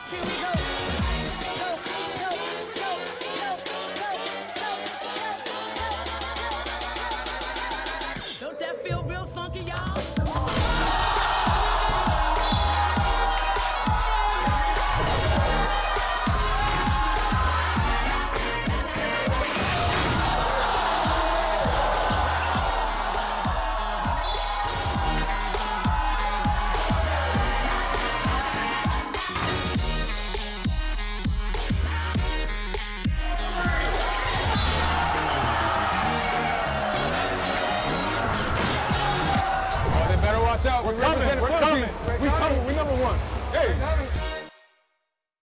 Here we go. Go, go, go, go, go, go, go, go, go. Don't that feel real funky, y'all?